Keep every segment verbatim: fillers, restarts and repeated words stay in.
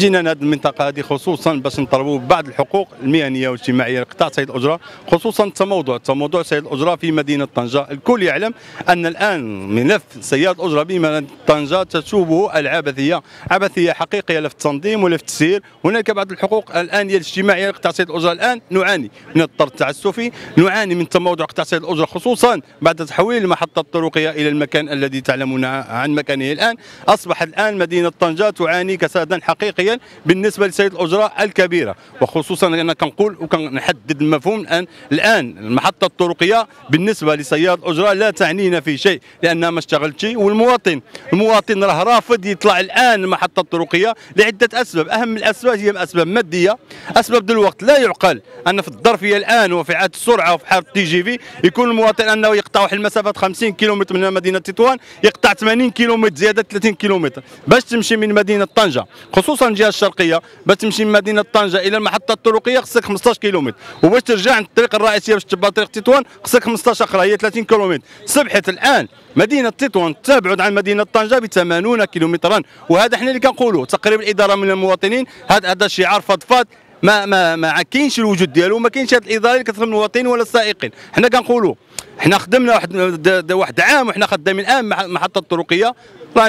جينا لهذه المنطقه هذه خصوصا باش نطلبوا بعض الحقوق المهنيه والاجتماعيه لقطاع سيد الاجره، خصوصا التموضع تموضع سيد الاجره في مدينه طنجه. الكل يعلم ان الان ملف سياد الاجره بمدينه طنجه تشوبه العبثيه، عبثيه حقيقيه لا في التنظيم ولا في التسيير. هناك بعض الحقوق الان هي الاجتماعيه لقطاع سيد الاجره، الان نعاني من الطرد التعسفي، نعاني من تموضع قطاع سيد الاجره خصوصا بعد تحويل المحطه الطرقيه الى المكان الذي تعلمون عن مكانه الان. اصبحت الان مدينه طنجه تعاني كسادا حقيقيا بالنسبه لسيد الاجره الكبيره، وخصوصا انا كنقول وكنحدد المفهوم الان الان المحطه الطرقيه بالنسبه لسياد الاجره لا تعنينا في شيء لانها ما اشتغلتش، والمواطن المواطن راه رافض يطلع الان المحطه الطرقيه لعده اسباب. اهم الاسباب هي اسباب ماديه، اسباب الوقت. لا يعقل ان في الظرفيه الان وفي عاد السرعه وفي حاله تي جي في يكون المواطن انه يقطع واحد المسافه خمسين كيلومتر من مدينه تطوان يقطع ثمانين كيلومتر زياده ثلاثين كيلومتر باش تمشي من مدينه طنجه، خصوصا الجهه الشرقيه باش تمشي من مدينه طنجه الى المحطه الطرقيه خصك خمسطاش كيلومتر، وباش ترجع عند الطريق الرئيسيه باش تبع طريق تطوان خصك خمسطاش اخرى هي ثلاثين كيلومتر. صبحت الان مدينه تطوان تبعد عن مدينه طنجه ب ثمانين كيلومترا، وهذا احنا اللي كنقولوا تقريب الاداره من المواطنين. هذا هذا شعار فضفاض ما ما ما كاينش الوجود ديالو، ما كاينش هذه الاداره اللي كتخدم المواطنين ولا السائقين. حنا كنقولوا حنا خدمنا واحد واحد عام وحنا خدامين الان محطه الطرقيه، راه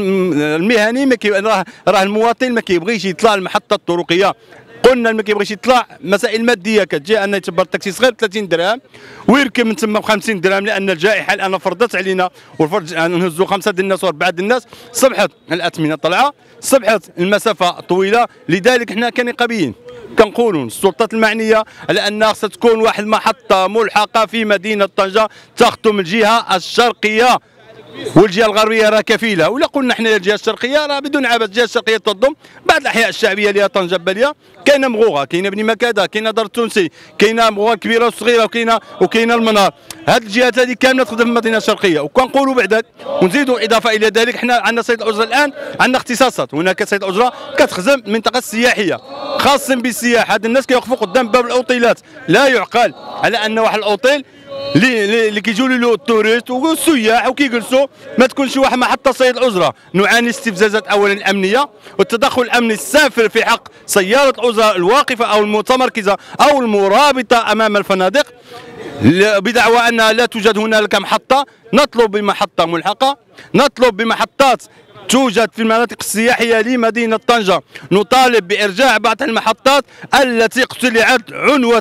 المهني ما كي راه راه المواطن ما كيبغيش يطلع المحطه الطرقيه. قلنا ما كيبغيش يطلع، مسائل ماديه كتجي انه يتبر التاكسي صغير ثلاثين درهم ويركب من تما ب خمسين درهم، لان الجائحه الان فرضت علينا والفرض نهزوا خمسه ديال الناس واربعه ديال الناس. صبحت الاثمنه طالعه، صبحت المسافه طويله، لذلك حنا كنقابيين كنقولوا السلطات المعنيه على ان خصها تكون واحد المحطه ملحقه في مدينه طنجه تخدم الجهه الشرقيه، والجهه الغربيه راه كفيله. ولا قلنا حنا الجهه الشرقيه راه بدون عبث، الجهه الشرقيه تضم بعض الاحياء الشعبيه اللي هي طنجه باليه، كاينه مغوغه، كاينه بني مكاده، كاينه دار التونسي، كاينه مغوغه كبيره وصغيره، وكاينه وكاينه المنار. هذه الجهات هذه كامله تخدم في المدينه الشرقيه. وكنقولوا بعدك ونزيدوا اضافه الى ذلك، حنا عندنا سيد الاجره الان عندنا اختصاصات. هناك سيد الاجره كتخدم المنطقه السياحيه خاصين بالسياحه، هاد الناس كيوقفوا قدام باب الاوتيلات. لا يعقل على ان واحد الاوتيل اللي اللي كيجيو له التوريست والسياح وكيجلسوا ما تكونش واحد محطه سيد الاجره. نعاني استفزازات اولا الامنيه والتدخل الامني السافر في حق سياره الاجره الواقفه او المتمركزه او المرابطه امام الفنادق بدعوى انها لا توجد هنالك محطه. نطلب بمحطه ملحقه، نطلب بمحطات توجد في المناطق السياحيه لمدينه طنجه. نطالب بارجاع بعض المحطات التي اقتلعت عنوه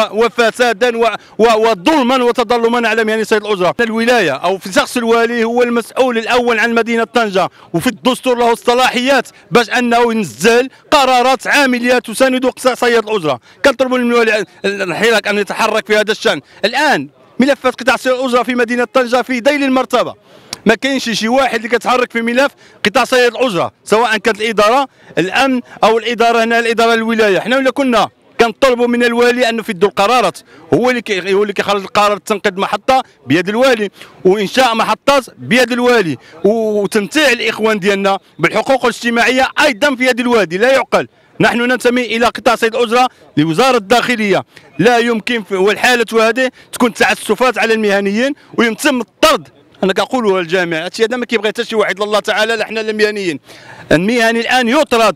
وفسادا وظلما وتظلما على مهنه سيد الاجره. الولايه او في شخص الوالي هو المسؤول الاول عن مدينه طنجه، وفي الدستور له الصلاحيات باش انه ينزل قرارات عامليه تساند سيد الاجره. كنطلبوا من الوالي الحراك ان يتحرك في هذا الشان. الان ملفات قطاع سيد الاجره في مدينه طنجه في ذيل المرتبه، ما كاينش شي واحد اللي كتحرك في ملف قطاع سيد الاجره، سواء كانت الاداره الامن او الاداره هنا الاداره الولايه. حنا ولا كنا كنطلبوا من الوالي انه يدوا القرارات، هو اللي كي هو اللي كيخرج القرار تنقيض محطه بيد الوالي، وانشاء محطات بيد الوالي، وتمتيع الاخوان ديالنا بالحقوق الاجتماعيه ايضا في يد الوالي. لا يعقل. نحن ننتمي الى قطاع سيد الاجره لوزاره الداخليه، لا يمكن والحاله هذه تكون تعسفات على المهنيين ويتم الطرد. انا كنقولوا للجميع هادشي هذا ما كيبغي حتى شي واحد الله تعالى، لا حنا المهنيين. المهني الان يطرد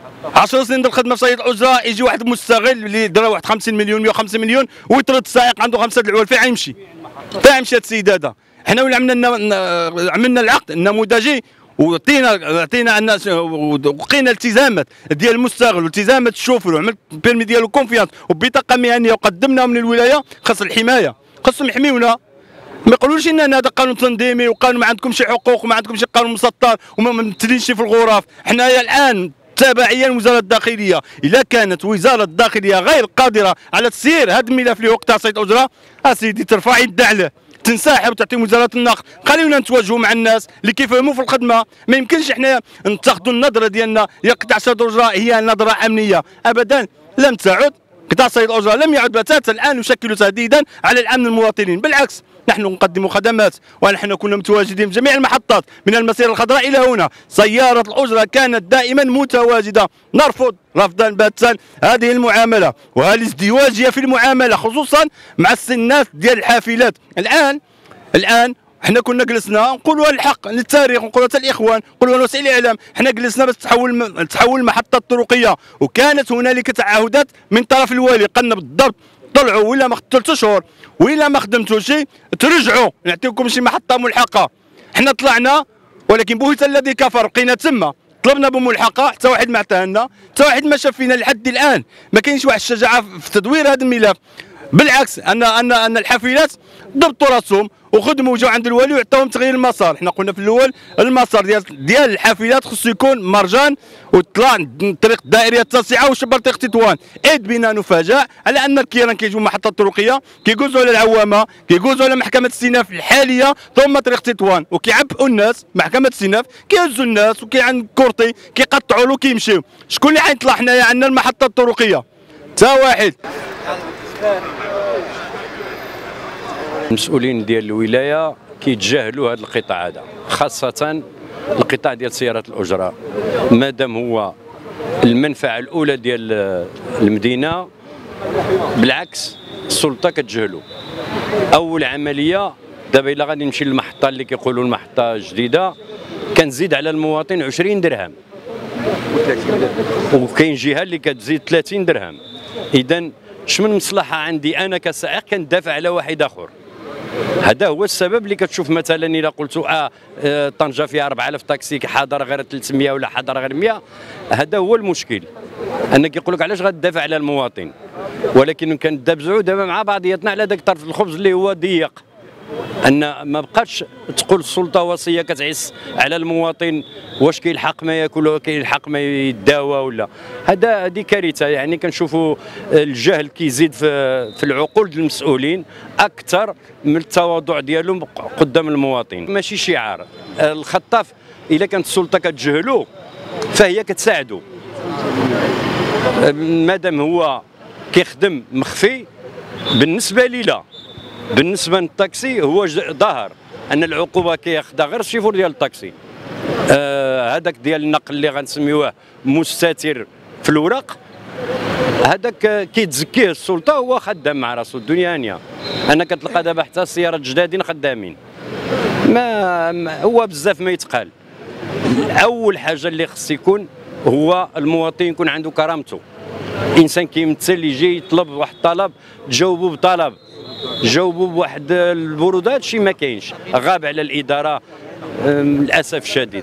عشر سنين ديال الخدمه في سيد الاجره، يجي واحد مستغل اللي درا واحد خمسين مليون مئة وخمسين مليون ويطرد السائق عنده خمسه د العوال. فين غيمشي؟ فين غيمشي هذا السيد هذا؟ حنا ولا عملنا عملنا العقد النموذجي وعطينا عطينا الناس وقينا التزامات ديال المستغل والتزامات الشوفر وعملت البيرمي ديالو كونفيانس وبطاقه مهنيه وقدمناها من الولايه. خاص الحمايه، خاصهم يحميونا، ما يقولوش ان هذا قانون تنظيمي وقانون ما عندكم شي حقوق وما عندكم شي قانون مسطر وما ممثلينش في الغرف. حنايا الان تابعيا لوزاره الداخليه، اذا كانت وزاره الداخليه غير قادره على تسيير هذا الملف اللي هو قطاع سيد الاجره، اسيدي ترفع يد عليه تنسحب وتعطي وزاره النقل. خلينا نتواجهوا مع الناس اللي كيفهموا في الخدمه. ما يمكنش احنا نتاخذوا النظره ديالنا يا قطاع سيد الاجره هي نظره امنيه، ابدا لم تعد. قطاع سيد الاجره لم يعد بتاتا الان يشكل تهديدا على الامن المواطنين، بالعكس نحن نقدم خدمات ونحن كنا متواجدين في جميع المحطات من المسيره الخضراء الى هنا. سياره الاجره كانت دائما متواجده. نرفض رفضا باتا هذه المعامله وهذه الازدواجيه في المعامله، خصوصا مع السنات ديال الحافلات. الان الان حنا كنا جلسنا نقولوا الحق للتاريخ، نقولوا حتى الاخوان، نقولوا وسائل الاعلام، حنا جلسنا باش تحول تحول المحطه الطرقيه، وكانت هنالك تعهدات من طرف الوالي، قالنا بالضبط طلعوا ولا ما ثلاث اشهر ولا ما خدمتوش ترجعوا نعطيكم شي محطه ملحقه. حنا طلعنا ولكن بهت الذي كفر، بقينا تما طلبنا بملحقه، حتى واحد ما عطاها لنا، حتى واحد ما شاف فينا لحد الان. ما كاينش واحد الشجاعه في تدوير هذا الملف. بالعكس ان ان ان الحافلات ضبطوا راسهم وخدموا وجاوا عند الوالي وعطاوهم تغيير المسار. حنا قلنا في الاول المسار ديال ديال الحافلات خصو يكون مرجان وطلع الطريق الدائريه التاسعه وشبر طريق تطوان. اذ بنا نفاجأ على ان الكيران كيجيو محطه طرقيه، كيجوزوا على العوامه، كيجوزوا على محكمه السيناف الحاليه ثم طريق تطوان، وكيعبئوا الناس. محكمه السيناف كيهزوا الناس وكي عند كورتي كيقطعوا له كيمشيو. شكون اللي حيطلع حنايا عندنا المحطه الطرقيه؟ تا واحد. المسؤولين ديال الولايه كيتجاهلوا هذا القطاع هذا، خاصه القطاع ديال سيارات الاجره. مادام هو المنفعه الاولى ديال المدينه، بالعكس السلطه كتجهلوا. اول عمليه دابا الا غادي نمشي للمحطه اللي كيقولوا المحطه الجديده، كنزيد على المواطن عشرين درهم، وكاين جهه اللي كتزيد ثلاثين درهم. اذا اش من مصلحه عندي انا كسائق كندافع على واحد اخر؟ هذا هو السبب اللي كتشوف مثلا الا قلت اه, آه طنجه فيها أربعة آلاف تاكسي حاضر غير ثلاثمية ولا حاضر غير مية. هذا هو المشكل، انك يقول لك علاش غتدافع على المواطن، ولكن كندابزعوا دابا مع بعضياتنا على ذاك طرف الخبز اللي هو ضيق، ان ما بقاتش تقول السلطه وصيه كتعس على المواطن واش كيلحق ما ياكل ولا كيلحق ما يداوى ولا. هذا هذه كارثه. يعني كنشوفوا الجهل كيزيد في في العقول ديال المسؤولين اكثر من التواضع ديالهم قدام المواطن. ماشي شعار. الخطاف الا كانت السلطه كتجهلو فهي كتساعدو، مادام هو كيخدم مخفي. بالنسبه لي لا، بالنسبه للطاكسي هو ظاهر ان العقوبه كياخذها غير الشيفور ديال الطاكسي. آه هذاك ديال النقل اللي غنسميوه مستتر في الورق، هذاك كيتزكيه السلطه هو خدام مع راسو. الدنيا هانيه. انا كتلقى دابا حتى السيارات الجدادين خدامين. ما, ما هو بزاف ما يتقال. اول حاجه اللي خص يكون هو المواطن يكون عنده كرامته. انسان كيمثل يجي يطلب واحد الطلب تجاوبوا بطلب، جاوبوا بواحد البرود. هذا الشيء ما كاينش، غاب على الاداره للاسف الشديد.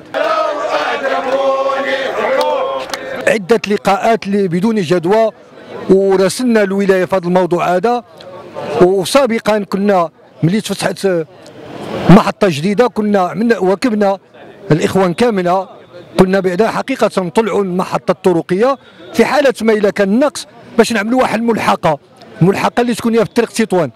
عده لقاءات بدون جدوى وراسلنا الولايه في هذا الموضوع هذا. وسابقا كنا ملي تفتحت محطه جديده كنا من واكبنا الاخوان كامله، قلنا بعدا حقيقه نطلعوا المحطه الطرقيه في حاله ما الا كان نقص باش نعملوا واحد الملحقه، الملحقه اللي تكون هي في طريق تطوان.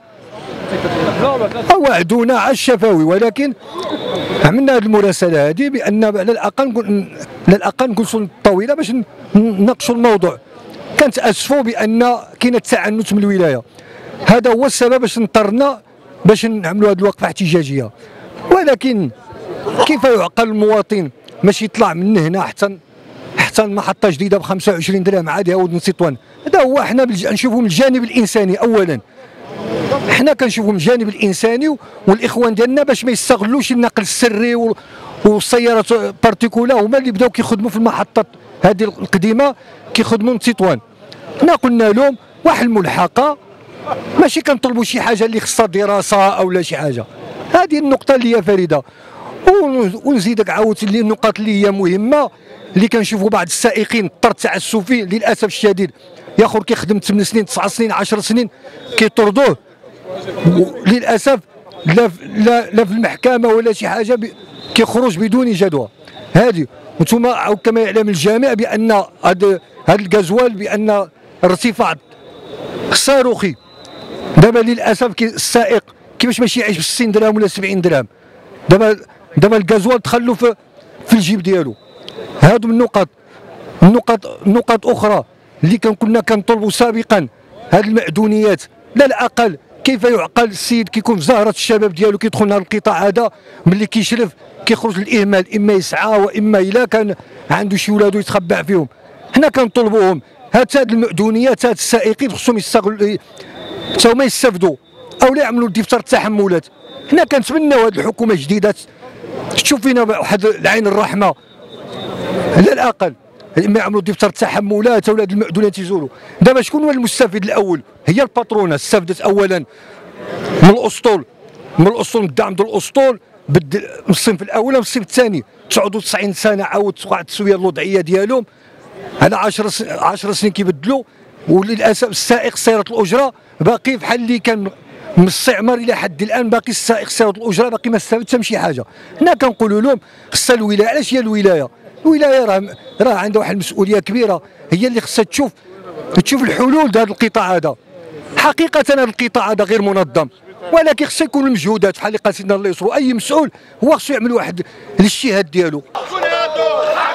وعدونا على الشفاوي، ولكن عملنا هذه المراسله هذه بان على الاقل نقول على الاقل نكون طويله باش نناقشوا الموضوع. كنتاسفوا بان كاين تعنت من الولايه، هذا هو السبب باش اضطرنا باش نعملوا هذه الوقفه احتجاجيه. ولكن كيف يعقل المواطن ماشي يطلع من هنا حتى حتى المحطه جديده ب خمسة وعشرين درهم عاد يعاود من تطوان؟ هذا هو. حنا نشوفوا من الجانب الانساني اولا، حنا كنشوفوا من الجانب الانساني والاخوان ديالنا باش ما يستغلوش النقل السري والسيارات بارتيكولا هما اللي بداو كيخدموا في المحطات هذه القديمه كيخدموا من تطوان. حنا قلنا لهم واحد الملحقه، ماشي كنطلبوا شي حاجه اللي خصها دراسه او لا شي حاجه. هذه النقطه اللي هي فريده. ونزيدك عاوتاني لي النقاط اللي هي مهمه اللي كنشوفوا بعض السائقين اضطر تعسفي للاسف الشديد، يا اخر كيخدم ثمان سنين تسع سنين عشر سنين كيطردوه للاسف، لا لا لا في المحكمه ولا شي حاجه كيخرج بدون جدوى. هذه وانتم كما يعلم الجميع بان هذا هذا الغازوال بان ارتفاع صاروخي. دابا للاسف السائق كيفاش ماشي يعيش ب ستين درهم ولا سبعين درهم، دابا دابا الغازوال دخلوا في في الجيب ديالو. هادو من النقط النقط نقاط اخرى اللي كان كنا كنطلبوا سابقا. هذه المعدونيات لا الاقل، كيف يعقل السيد كيكون في زهره الشباب ديالو كيدخل لهذا القطاع هذا ملي كيشرف كيخرج للاهمال، اما يسعى واما الا كان عنده شي ولادو يتخبع فيهم. حنا كنطلبوهم هاد المعدونيات، هاد السائقين خصهم يستغلوا حتى هما يستافدوا او لا يعملوا دفتر التحملات. حنا كنتمناو هذه الحكومه الجديده تشوف فينا واحد العين الرحمه على الاقل، اما يعملوا دفتر التحملات ولا هاد المعدولات يزولوا. دابا شكون هو المستفيد الاول؟ هي الباترونه استفدت اولا من الاسطول، من الاسطول، من الدعم ديال الاسطول من الصنف الاول والصنف الثاني. تسعة وتسعين سنه عاود توقع التسويه الوضعيه ديالهم، هذا عشر سنين كيبدلوا، وللاسف السائق سياره الاجره باقي بحال اللي كان من الاستعمار الى حد الان، باقي السائق سياره الاجره باقي ما استفادش من شي حاجه. حنا كنقولوا لهم خصها الولايه. علاش هي الولايه؟ الولايه راه راه عندها واحد المسؤوليه كبيره، هي اللي خصها تشوف تشوف الحلول لهذا القطاع هذا. حقيقه هذا القطاع هذا غير منظم، ولكن خصو يكون المجهودات بحال اللي قال سيدنا الله يسرو. اي مسؤول هو خصو يعمل واحد الاجتهاد ديالو.